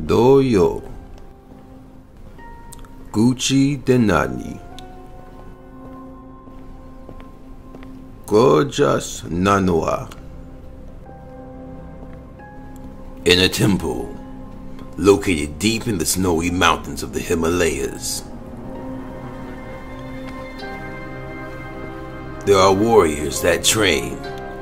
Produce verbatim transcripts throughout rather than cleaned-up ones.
Doyo Gucci Denani Gorgeous Nanua. In a temple located deep in the snowy mountains of the Himalayas, there are warriors that train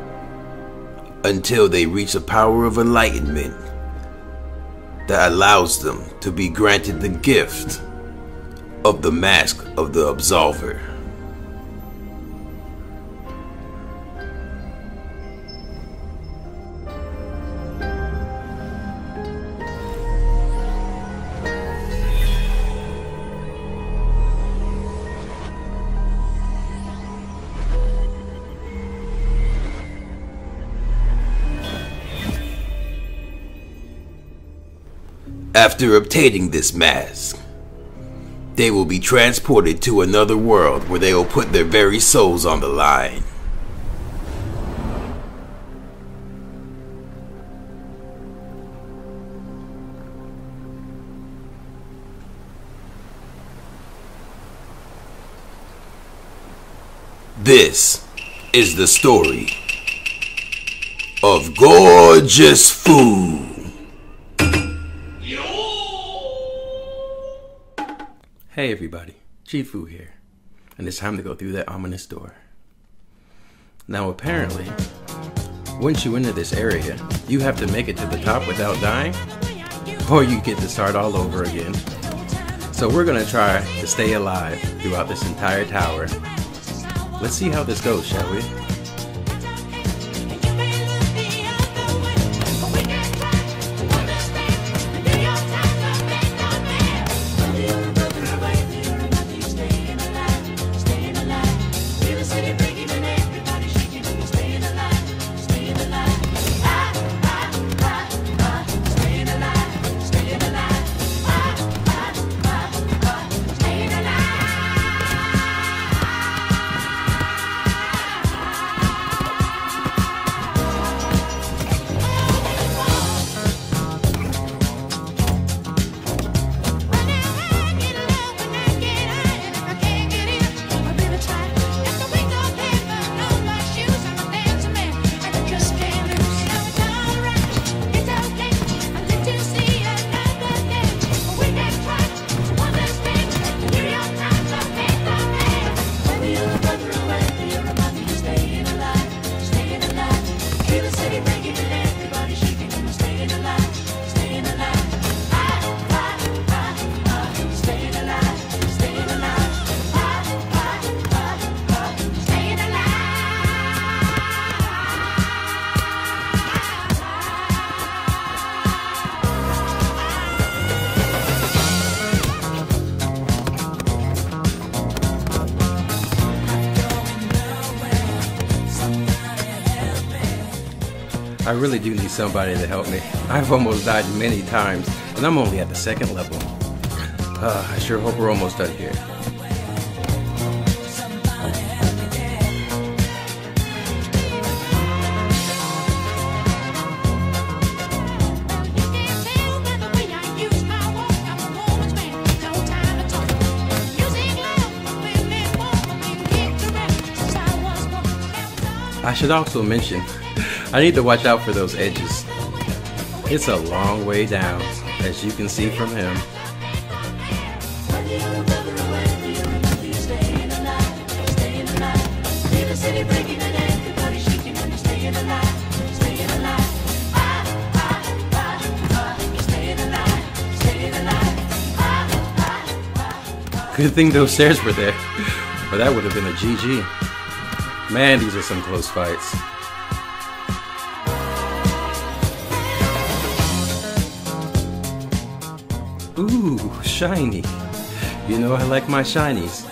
until they reach a power of enlightenment that allows them to be granted the gift of the mask of the Absolver. After obtaining this mask, they will be transported to another world where they will put their very souls on the line. This is the story of Gorgeous Food. Hey everybody, Chifu here, and it's time to go through that ominous door. Now apparently, once you enter this area, you have to make it to the top without dying, or you get to start all over again. So we're gonna try to stay alive throughout this entire tower. Let's see how this goes, shall we? I really do need somebody to help me. I've almost died many times, and I'm only at the second level. Uh, I sure hope we're almost done here. I should also mention, I need to watch out for those edges. It's a long way down, as you can see from him. Good thing those stairs were there, or that would have been a G G. Man, these are some close fights. Ooh, shiny. You know I like my shinies.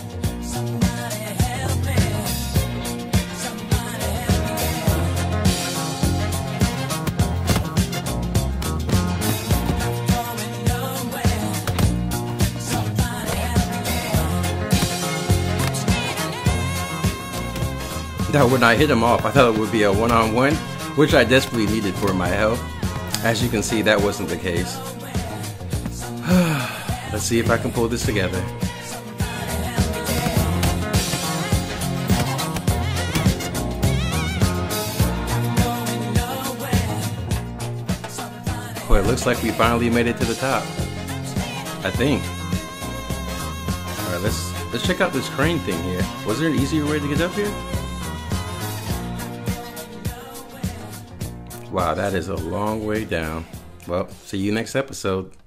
Now when I hit him off, I thought it would be a one-on-one, which I desperately needed for my health. As you can see, that wasn't the case. Let's see if I can pull this together. Boy, it looks like we finally made it to the top. I think. Alright, let's let's check out this crane thing here. Was there an easier way to get up here? Wow, that is a long way down. Well, see you next episode.